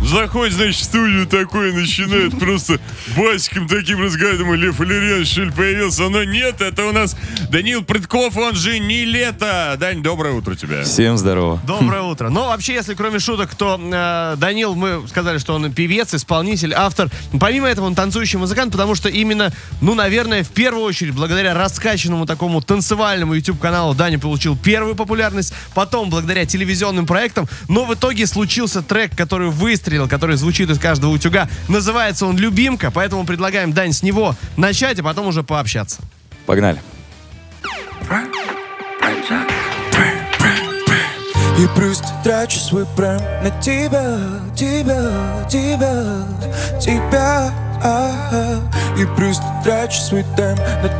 заходит, значит, в студию такой, начинает просто басиком таким разговаривать. Думаю, Лев Валерьянович, что ли, появился? Но нет, это у нас Даниил Прытков, он же не лето. Дань, доброе утро тебе. Всем здорово. Доброе утро. Но вообще, если кроме шуток, то Данил, мы сказали, что он певец, исполнитель, автор. Помимо этого, он танцующий музыкант, потому что именно, ну, наверное, в первую очередь, благодаря раскачанному такому танцевальному YouTube-каналу Даня получил первую популярность, потом благодаря телевизионным проектам, но в итоге случился трек, который выстрелил, который звучит из каждого утюга. Называется он «Любимка», поэтому предлагаем, Дань, с него начать, а потом уже пообщаться. Погнали. И просто трачу свой прайм на тебя, И просто трачу свой тайм на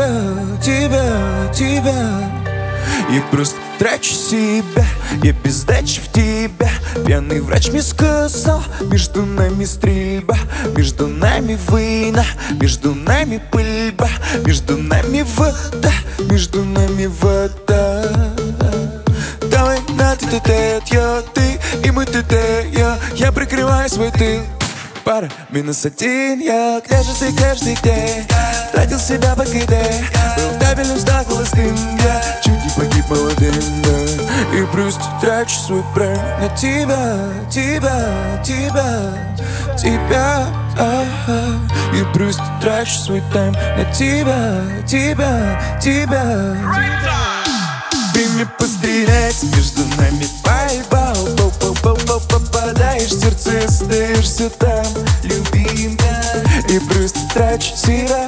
тебя. И просто трачу себя, я без сдачи в тебя. Пьяный врач мне сказал, между нами стрельба, между нами война, между нами пыльба, между нами вода, между нами вода. Давай на тет-а-тет, я, ты и мы тет-а, я прикрываю свой тыл. Пара, -1, я, где же ты, где? Тратил себя по КД, был табелем, стал холостым, я чуть не погиб молодым, да. И просто трачу свой прайм на тебя, И просто трачу свой тайм на тебя. Время пострелять, между нами байбал. Попадаешь в сердце, остаешься там, любимка. И просто трачу себя,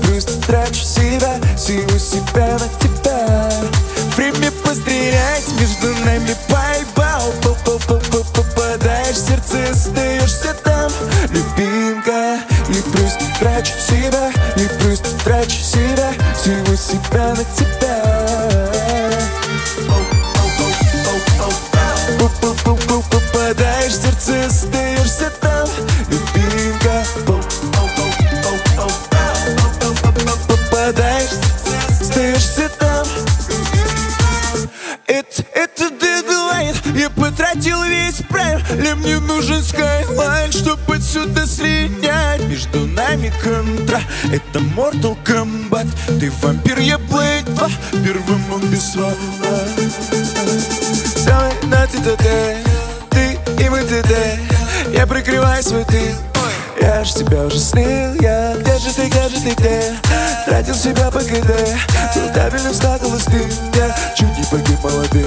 всего себя на тебя. Время пострелять, между нами байбал. Попадаешь в сердце, остаешься там, любимка. И просто трачу себя, всего себя на тебя. Попадаешь в сердце, остаешься там, любимка. Попадаешь в сердце, остаешься там. Это дедлайн, я потратил весь прайм. Мне нужен скайлайн, чтоб отсюда слинять. Между нами контра, это Mortal Kombat. Ты вампир, я Blade 2, первым он без слова. Давай на тет-а-тет, ты и мы тет-а, я прикрываю свой тыл. Я ж тебя уже слил, я, где же ты, где? Тратил себя по КД, был табелем, стал холостым, я чуть не погиб молодым,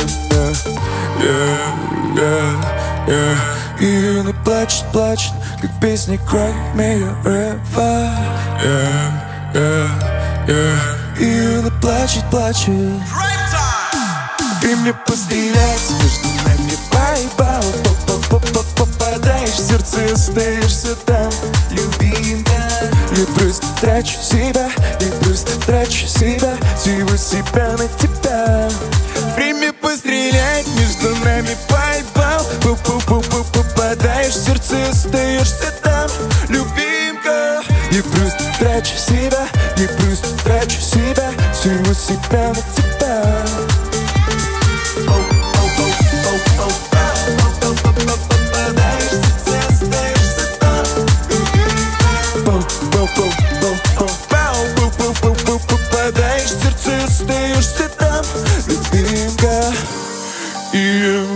И она плачет, как песня Cry Me a River, И она плачет. Время пострелять, между нами байбал. Попадаешь в сердце, остаешься там, любимка. Я просто трачу себя, всего себя на тебя. Время пострелять, между нами байбал. Попадаешь в сердце, остаешься там, любимка. Я просто трачу себя, всего себя на тебя. Попадаешь в сердце, остаешься там, любимка. И я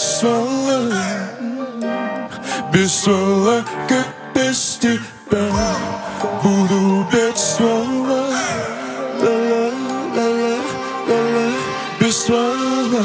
без слова, как без тебя. Буду без слова, без слова.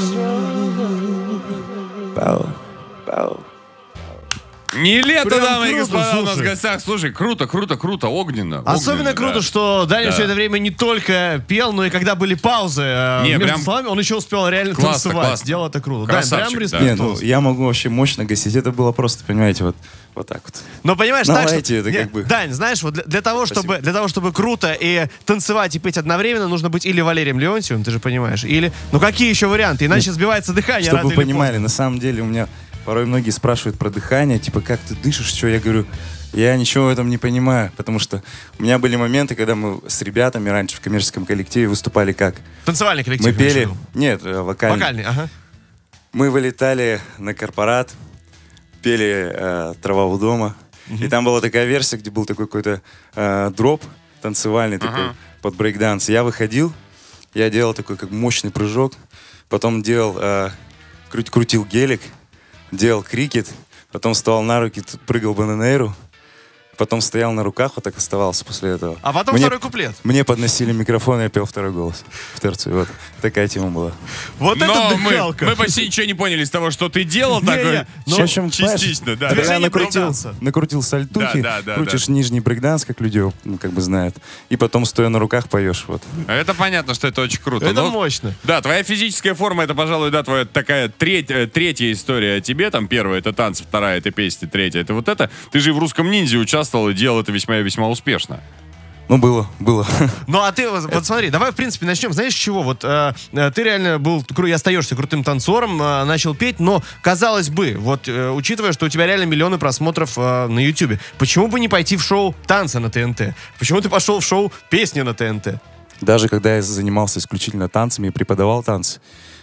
Пау. Не лето, Прям дамы и круто, господа, у нас в слушай. гостях. Слушай, круто, огненно. Особенно круто, да. что Даня Да. все это время не только пел, но и когда были паузы между прям словами, он еще успел реально классно, танцевать. классно. Дело это круто. Красавчик, Дань, прям да. респект. Не, ну я могу вообще мощно гасить. Это было просто, понимаете, вот так вот. Но понимаешь, Ну, так, знаете, что... это как бы- Дань, знаешь, вот для того, чтобы круто и танцевать, и петь одновременно, нужно быть или Валерием Леонтьевым, ты же понимаешь, или... Ну какие еще варианты? Иначе сбивается дыхание Чтобы рано вы или понимали, поздно. на самом деле у меня порой многие спрашивают про дыхание, типа, как ты дышишь, что? Я говорю, я ничего в этом не понимаю, потому что у меня были моменты, когда мы с ребятами раньше в коммерческом коллективе выступали как? Танцевальный коллектив. Мы имеешь в пели... виду? Нет, вокальный. Вокальный, ага. Мы вылетали на корпорат, пели «Трава у дома». И там была такая версия, где был такой какой-то дроп танцевальный такой под брейкданс. Я выходил, я делал такой как мощный прыжок, потом делал, крутил гелик, делал крикет, потом вставал на руки, прыгал бананейру, потом стоял на руках, вот так оставался после этого. А потом второй куплет. Мне подносили микрофон, я пел второй голос в терцию. Вот такая тема была. Вот это дыхалка. Мы почти ничего не поняли из того, что ты делал, такой В общем, частично, да. я накрутил сальтухи, крутишь нижний брейкданс, как люди как бы знают, и потом стоя на руках поешь. Вот. Это понятно, что это очень круто. Это мощно. Да, твоя физическая форма, это, пожалуй, да, твоя такая третья история о тебе. Там первая — это танцы, вторая — это песни, третья — это вот это. Ты же и в «Русском ниндзя» участвовал и делал это весьма и весьма успешно. Ну, было. Ну, а ты, вот смотри, давай, в принципе, начнем. Знаешь, с чего? Вот ты реально был, и остаешься крутым танцором, начал петь, но, казалось бы, вот, учитывая, что у тебя реально миллионы просмотров на Ютубе, почему бы не пойти в шоу «Танцы» на ТНТ? Почему ты пошел в шоу «Песни» на ТНТ? Даже когда я занимался исключительно танцами и преподавал танцы,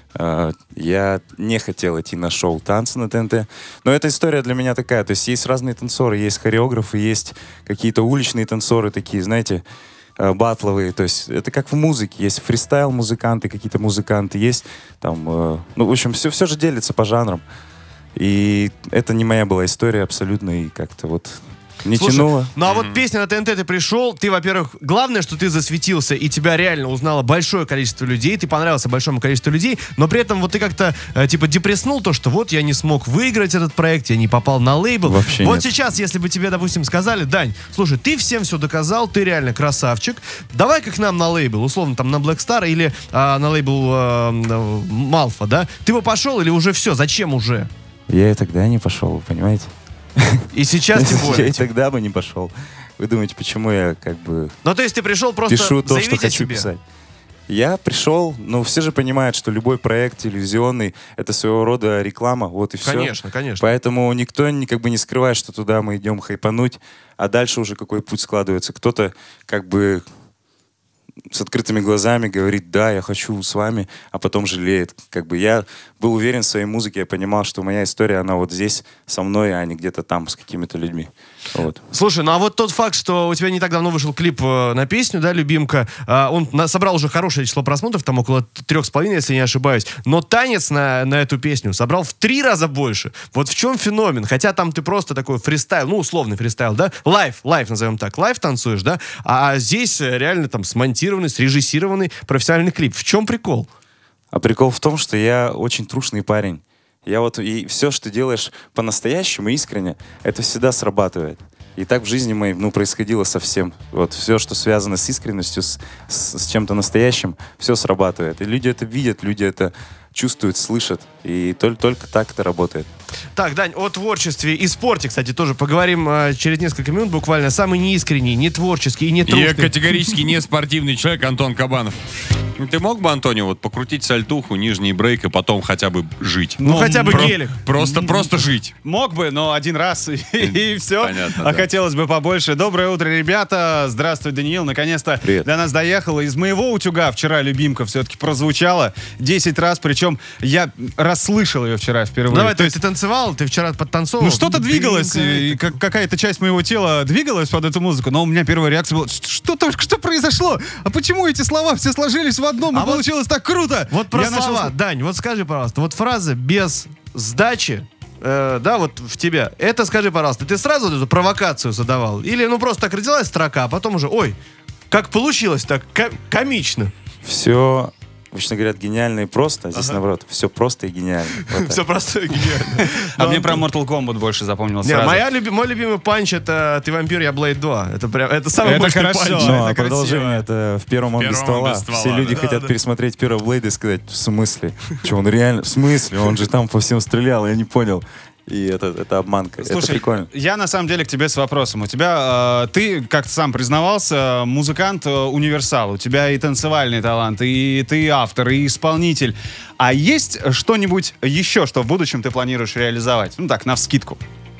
я не хотел идти на шоу «Танцы» на ТНТ. Но эта история для меня такая. То есть есть разные танцоры, есть хореографы, есть какие-то уличные танцоры такие, знаете, батловые. То есть это как в музыке. Есть фристайл-музыканты, какие-то музыканты. Есть там... ну, в общем, все же делится по жанрам. И это не моя была история абсолютно. И как-то вот... Не тянуло. Ну а вот песня на ТНТ, ты пришел, ты, во-первых, главное, что ты засветился, и тебя реально узнало большое количество людей, ты понравился большому количеству людей, но при этом вот ты как-то, типа, депресснул то, что вот я не смог выиграть этот проект, я не попал на лейбл. Вообще вот нет. сейчас, если бы тебе, допустим, сказали: Дань, слушай, ты всем все доказал, ты реально красавчик, давай-ка к нам на лейбл, условно, там, на Black Star или на лейбл Малфа, да? Ты бы пошел или уже все, зачем уже? Я и тогда не пошел, вы понимаете? И сейчас тем более. Я и тогда бы не пошел. Вы думаете, почему я как бы... Ну, то есть ты пришел просто пишу то, что заявить о хочу себе? писать. Я пришел, ну, все же понимают, что любой проект телевизионный — это своего рода реклама, вот и все. Конечно, конечно. Поэтому никто как бы не скрывает, что туда мы идем хайпануть, а дальше уже какой путь складывается. Кто-то как бы с открытыми глазами говорит: да, я хочу с вами, а потом жалеет. Как бы я был уверен в своей музыке, я понимал, что моя история, она вот здесь со мной, а не где-то там с какими-то людьми. Вот. Слушай, ну а вот тот факт, что у тебя не так давно вышел клип на песню, да, «Любимка», он собрал уже хорошее число просмотров, там около 3,5, если не ошибаюсь, но танец на эту песню собрал в 3 раза больше. Вот в чем феномен? Хотя там ты просто такой фристайл, ну, условный фристайл, да, лайв назовем так, лайв танцуешь, да, а здесь реально там смонтированный, срежиссированный профессиональный клип. В чем прикол? А прикол в том, что я очень трушный парень. Я вот и все, что делаешь по-настоящему, искренне, это всегда срабатывает. И так в жизни моей, ну, происходило совсем. Вот все, что связано с искренностью, с чем-то настоящим, все срабатывает. И люди это видят, люди это чувствуют, слышат. И только так это работает. Так, Дань, о творчестве и спорте, кстати, тоже поговорим через несколько минут буквально. Самый неискренний, не творческий и не трушный. Я категорически не спортивный человек, Антон Кабанов. Ты мог бы, Антонио, вот покрутить сальтуху, нижний брейк, и потом хотя бы жить? Ну, хотя бы гелик. Просто жить. Мог бы, но один раз и все. Понятно, А да. хотелось бы побольше. Доброе утро, ребята. Здравствуй, Даниил. Наконец-то Привет. до нас доехала. Из моего утюга вчера «Любимка» все-таки прозвучала 10 раз. Причем я расслышал ее вчера впервые. Давай, То есть, ты танцевал, ты вчера подтанцовал. ну, что-то двигалось, Любимка. и какая-то часть моего тела двигалась под эту музыку, но у меня первая реакция была: что произошло? А почему эти слова все сложились в одном, и А вот- получилось так круто? Вот про Я начал слова, Дань, вот скажи, пожалуйста, вот фраза «без сдачи», да, вот в тебя, это скажи, пожалуйста, ты сразу эту провокацию задавал? Или, ну, просто так родилась строка, а потом уже, ой, как получилось так комично. Все, обычно говорят, гениально и просто, а здесь наоборот, все просто и гениально. Вот так. Все просто и гениально. А мне про Mortal Kombat больше запомнилось Не, сразу. мой любимый панч — это «Ты вампир, я Блейд 2». Это прям, это самый Это мощный хорошо. панч. Ну, а это продолжение это в первом он без ствола. Все люди хотят пересмотреть первого Блейда и сказать: в смысле? Че, он реально? В смысле? Он же там по всем стрелял, я не понял. И это обманка. Это Слушай, прикольно. я на самом деле к тебе с вопросом. У тебя, ты, как ты сам признавался, музыкант-универсал. У тебя и танцевальный талант, и ты автор, и исполнитель. А есть что-нибудь еще, что в будущем ты планируешь реализовать? Ну так, навскидку.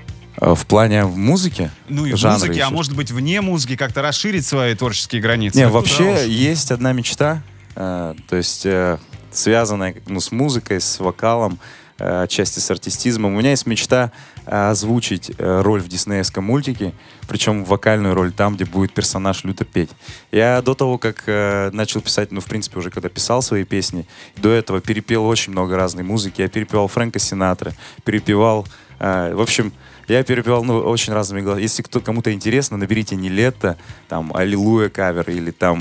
В плане музыки? Ну и в жанра музыке, еще? а может быть вне музыки, как-то расширить свои творческие границы. Не, вообще есть одна мечта, то есть связанная, ну, с музыкой, с вокалом. отчасти с артистизмом. У меня есть мечта озвучить роль в диснеевском мультике, причем вокальную роль там, где будет персонаж люто петь. Я до того, как начал писать, в принципе, уже когда писал свои песни, до этого перепел очень много разной музыки. Я перепевал Фрэнка Синатра, перепевал... в общем, я перепевал, очень разными голосами. Если кому-то интересно, наберите «Нилетто», там, «Аллилуйя» кавер, или там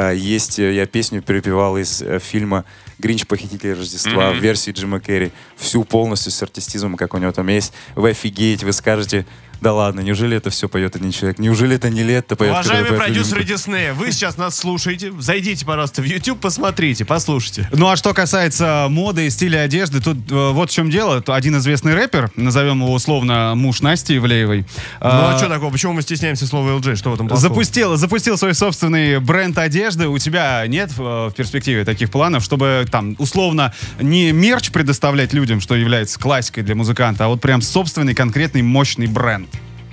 я песню перепевал из фильма «Гринч. Похититель Рождества» в версии Джима Керри. Всю полностью с артистизмом, как у него там есть. Вы офигеете, вы скажете... Да ладно, неужели это все поет один человек? Неужели это Нилетто поет? Уважаемые продюсеры Диснея, вы сейчас нас слушаете. Зайдите, пожалуйста, в YouTube, посмотрите, послушайте. Ну а что касается моды и стиля одежды, тут вот в чем дело. Один известный рэпер, назовем его условно муж Насти Ивлеевой. Ну а что такого? Почему мы стесняемся слова LG? Что в этом плохого? Запустил свой собственный бренд одежды. У тебя нет в перспективе таких планов, чтобы там условно не мерч предоставлять людям, что является классикой для музыканта, а вот прям собственный конкретный мощный бренд?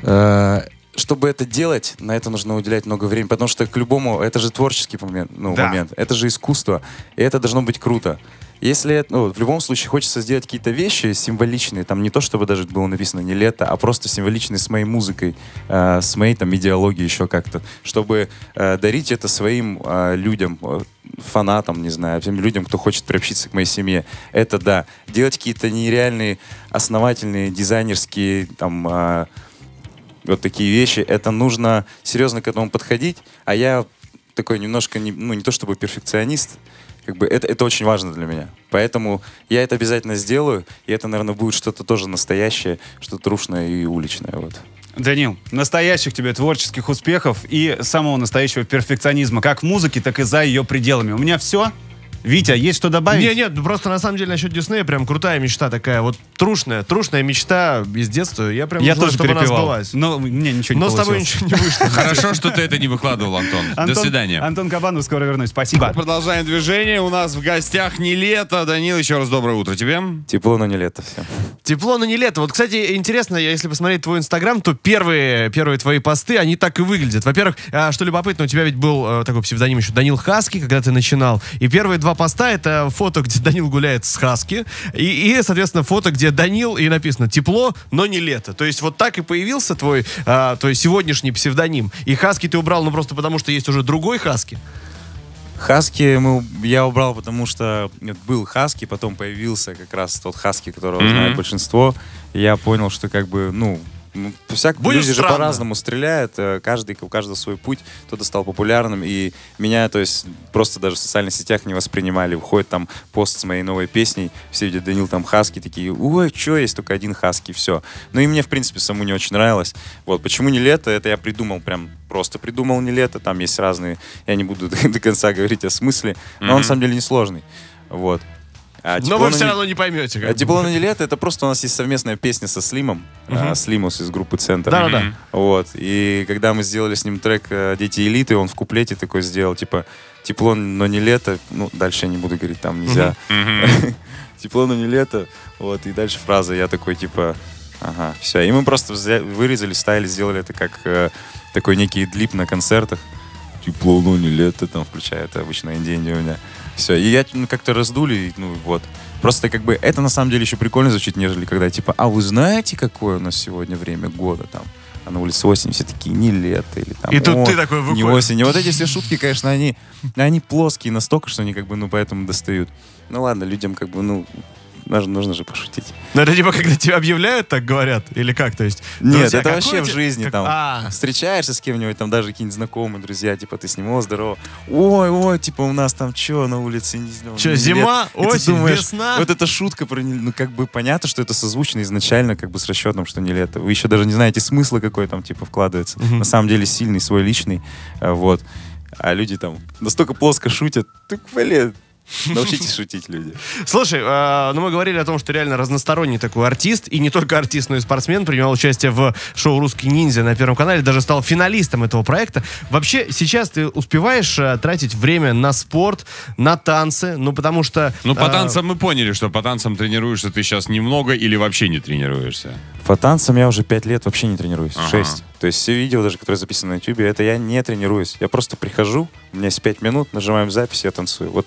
Чтобы это делать, на это нужно уделять много времени, потому что к любому, это же творческий момент, это же искусство, и это должно быть круто. Если, в любом случае хочется сделать какие-то вещи символичные, там не то, чтобы даже было написано «Нилетто», а просто символичные с моей музыкой, с моей там идеологией еще как-то, чтобы дарить это своим людям, фанатам, не знаю, всем людям, кто хочет приобщиться к моей семье. Это да. Делать какие-то нереальные, основательные, дизайнерские, там... вот такие вещи, это нужно серьезно к этому подходить, а я такой немножко, не то чтобы перфекционист, как бы это очень важно для меня. Поэтому я это обязательно сделаю, и это, наверное, будет что-то тоже настоящее, что-то трушное и уличное. Вот. Данил, настоящих тебе творческих успехов и самого настоящего перфекционизма, как в музыке, так и за ее пределами. У меня все. Витя, есть что добавить? Нет, просто на самом деле насчет Диснея прям крутая мечта такая, вот трушная мечта из детства. Я прям желаю, тоже чтобы она перепевал. сбылась. Но мне ничего не Но с тобой получилось. ничего не вышло. Хорошо, что ты это не выкладывал, Антон. До свидания. Антон Кабанов, скоро вернусь. Спасибо. Продолжаем движение. У нас в гостях Нилетто. Данил, еще раз доброе утро тебе. Тепло, но не лето. Все. Тепло, но не лето. Вот, кстати, интересно, если посмотреть твой Инстаграм, то первые твои посты, они так и выглядят. Во-первых, что любопытно, у тебя ведь был такой псевдоним еще Данил Хаски, когда ты начинал. И первые два поста — это фото, где Данил гуляет с Хаски, и, соответственно, фото, где Данил, и написано «Тепло, но не лето». То есть вот так и появился твой сегодняшний псевдоним. И Хаски ты убрал, просто потому, что есть уже другой Хаски. Хаски я убрал, потому что был Хаски, потом появился как раз тот Хаски, которого знает большинство. И я понял, что люди же по-разному стреляют, у каждого свой путь, кто-то стал популярным, и меня, то есть, просто даже в социальных сетях не воспринимали. Выходит там пост с моей новой песней, все видят Данил там Хаски, такие, ой, что есть, только один Хаски, все. Ну и мне, в принципе, саму не очень нравилось. Вот, почему не лето, это я придумал, прям просто придумал не лето, там есть разные, я не буду до конца говорить о смысле, но он, на самом деле, несложный. Вот. Но вы все равно не поймете. «Тепло, но не лето» — это просто у нас есть совместная песня со Слимом, Слимус из группы «Центр». Да. Вот. И когда мы сделали с ним трек «Дети элиты», он в куплете такой сделал, типа «Тепло, но не лето». Ну, дальше я не буду говорить, там нельзя. «Тепло, но не лето». Вот. И дальше фраза, я такой, типа, ага, все. И мы просто вырезали, ставили, сделали это как такой некий длип на концертах. «Тепло, но не лето», там включает обычно инди у меня. Все, и я как-то раздули, вот. Просто это на самом деле еще прикольно звучит, нежели когда типа, а вы знаете, какое у нас сегодня время года там? А на улице осень, все такие, не лето, или там, и тут ты такой выходишь. Не осень. И вот эти все шутки, конечно, они плоские настолько, что они поэтому достают. Ну ладно, людям нужно же пошутить. Но это типа, когда тебя объявляют, так говорят? Или как? То есть, нет, друзья, это вообще в жизни. Там встречаешься с кем-нибудь, там даже какие-нибудь знакомые, друзья, типа ты с ним, здорово. Ой, типа у нас там что на улице? Что, зима, осень, думаешь, весна? Вот эта шутка, понятно, что это созвучно изначально с расчетом, что не лето. Вы еще даже не знаете смысла, какой там типа вкладывается. На самом деле сильный, свой личный. Вот. А люди там настолько плоско шутят. Так, блин, научитесь шутить, люди. Слушай, мы говорили о том, что реально разносторонний такой артист, и не только артист, но и спортсмен, принимал участие в шоу «Русский ниндзя» на Первом канале, даже стал финалистом этого проекта. Вообще, сейчас ты успеваешь тратить время на спорт, на танцы, потому что... по танцам мы поняли, что по танцам тренируешься ты сейчас немного или вообще не тренируешься. По танцам я уже 5 лет вообще не тренируюсь, 6. То есть все видео, даже которые записаны на YouTube, это я не тренируюсь. Я просто прихожу, у меня есть 5 минут, нажимаем запись, я танцую. Вот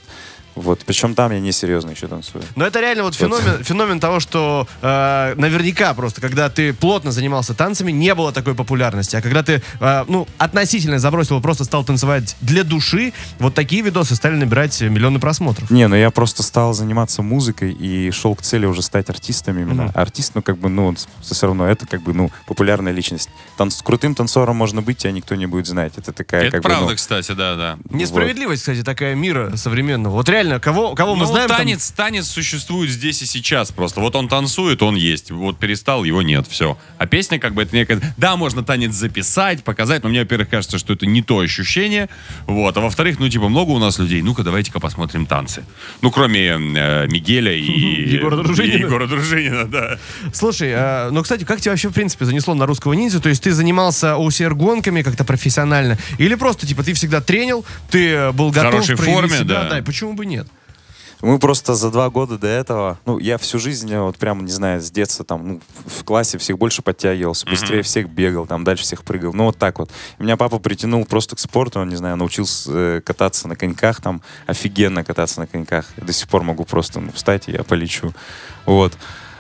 Вот. Причем там я несерьезно еще танцую. Но это реально вот феномен того, что наверняка просто, когда ты плотно занимался танцами, не было такой популярности. А когда ты, относительно забросил, просто стал танцевать для души, вот такие видосы стали набирать миллионы просмотров. Не, ну я просто стал заниматься музыкой и шел к цели уже стать артистом именно. Артист, все равно это популярная личность. Крутым танцором можно быть, тебя никто не будет знать. Это такая Это правда, кстати, да. Несправедливость, кстати, такая мира современного. Вот реально, кого мы знаем... Танец существует здесь и сейчас просто. Вот он танцует, он есть. Вот перестал, его нет, все. А песня это некая... Да, можно танец записать, показать, но мне, во-первых, кажется, что это не то ощущение. Вот. А во-вторых, много у нас людей. Ну-ка, давайте-ка посмотрим танцы. Ну, кроме Мигеля и... Егора Дружинина, да. Слушай, кстати, как тебя вообще, в принципе, занесло на русского ниндзя? То есть ты занимался OCR-гонками как-то профессионально? Или просто, ты всегда тренил, ты был готов... В хорошей форме, себя, да. И почему бы нет? Мы просто за 2 года до этого, я всю жизнь, с детства, в классе всех больше подтягивался, быстрее всех бегал, дальше всех прыгал. Вот так вот. И меня папа притянул просто к спорту, он, научился кататься на коньках, офигенно кататься на коньках. Я до сих пор могу просто встать, и я полечу. Вот.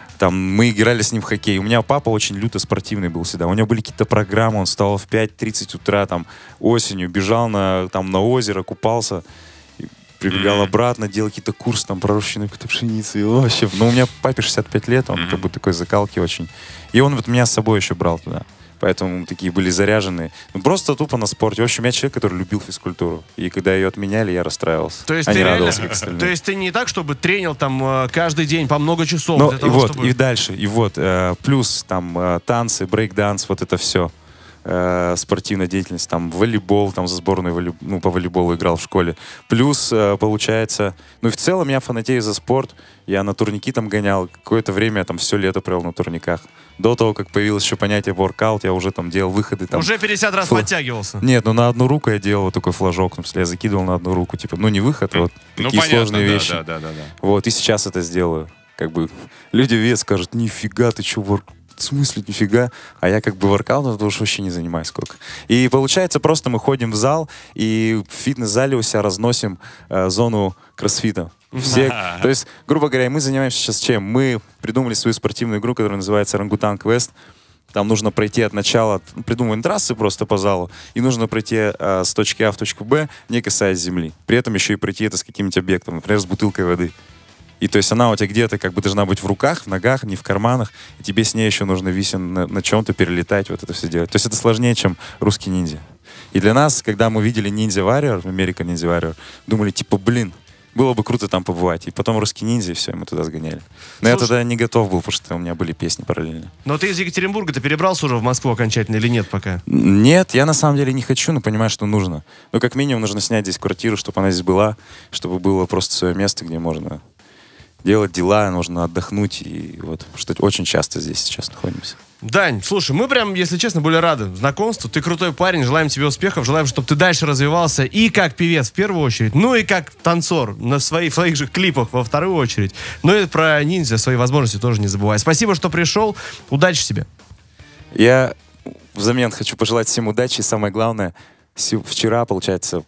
Мы играли с ним в хоккей. У меня папа очень люто спортивный был всегда. У него были какие-то программы, он вставал в 5:30 утра, осенью, бежал на озеро, купался. Прибегал обратно, делал какие-то курсы пророщенной какой-то пшеницы. И вообще, у меня папе 65 лет, он такой закалки очень. И он меня с собой еще брал туда. Поэтому мы такие были заряженные. Просто тупо на спорте. В общем, я человек, который любил физкультуру. И когда ее отменяли, я расстраивался. То есть, ты не так, чтобы тренил каждый день по много часов? И дальше. Плюс танцы, брейк-данс, вот это все. Спортивная деятельность, волейбол, за сборную по волейболу играл в школе. Плюс, получается, в целом я фанатею за спорт. Я на турники гонял. Какое-то время я все лето провел на турниках. До того, как появилось еще понятие воркаут, я уже делал выходы. Уже 50 раз подтягивался? Нет, на одну руку я делал такой флажок. Я закидывал на одну руку. Не выход, а такие сложные вещи. Да. Вот, и сейчас это сделаю. Люди видят, скажут, нифига, ты че, в смысле, нифига? А я воркаутом это уж вообще не занимаюсь сколько. И получается, просто мы ходим в зал, и в фитнес-зале у себя разносим зону кроссфита. То есть, грубо говоря, мы занимаемся сейчас чем? Мы придумали свою спортивную игру, которая называется «Орангутан Квест». Там нужно пройти от начала, придумываем трассы просто по залу, и нужно пройти с точки А в точку Б, не касаясь земли. При этом еще и пройти это с каким-нибудь объектом, например, с бутылкой воды. И то есть она у тебя где-то должна быть в руках, в ногах, не в карманах. И тебе с ней еще нужно висеть на чем-то, перелетать, вот это все делать. То есть это сложнее, чем русский ниндзя. И для нас, когда мы видели Ninja Warrior, American Ninja Warrior, думали, было бы круто там побывать. И потом русский ниндзя, и все, мы туда сгоняли. Но я тогда не готов был, потому что у меня были песни параллельно. Но ты из Екатеринбурга-то перебрался уже в Москву окончательно или нет пока? Нет, я на самом деле не хочу, но понимаю, что нужно. Как минимум нужно снять здесь квартиру, чтобы она здесь была, чтобы было просто свое место, где можно делать дела, нужно отдохнуть. И что очень часто здесь сейчас находимся. Дань, слушай, мы прям, если честно, были рады знакомству. Ты крутой парень, желаем тебе успехов, желаем, чтобы ты дальше развивался и как певец в первую очередь, и как танцор в своих же клипах во вторую очередь. И про ниндзя, свои возможности тоже не забывай. Спасибо, что пришел. Удачи тебе. Я взамен хочу пожелать всем удачи. И самое главное, вчера, получается,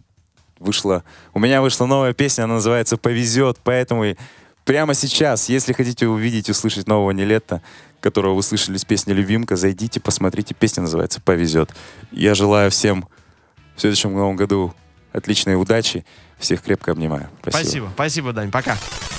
у меня вышла новая песня, она называется «Повезет», поэтому прямо сейчас, если хотите увидеть, услышать нового Нилетто, которого вы слышали с песни «Любимка», зайдите, посмотрите. Песня называется «Повезет». Я желаю всем в следующем новом году отличной удачи. Всех крепко обнимаю. Спасибо. Спасибо, Дань. Пока.